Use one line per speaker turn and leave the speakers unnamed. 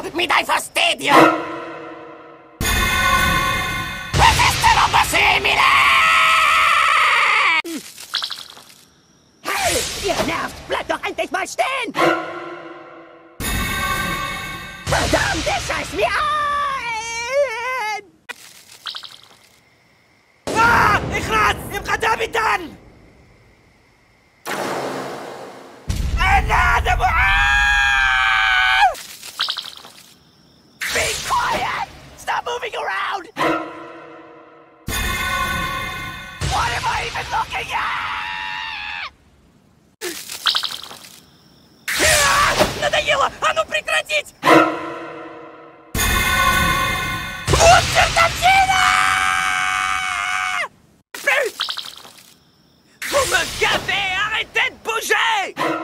mi dai fastidio! Esiste roba simile! Hey, ihr nervt! Bleibt doch endlich mal stehen! Verdammt, ihr scheißt mir ein! اخرس! ابقى ثابتا! أنا هذا معاذ! Be quiet! Stop moving around! What am I even looking at? Надоело! А ну прекратить! Вот чертовщина! Vous me gavez! Arrêtez de bouger!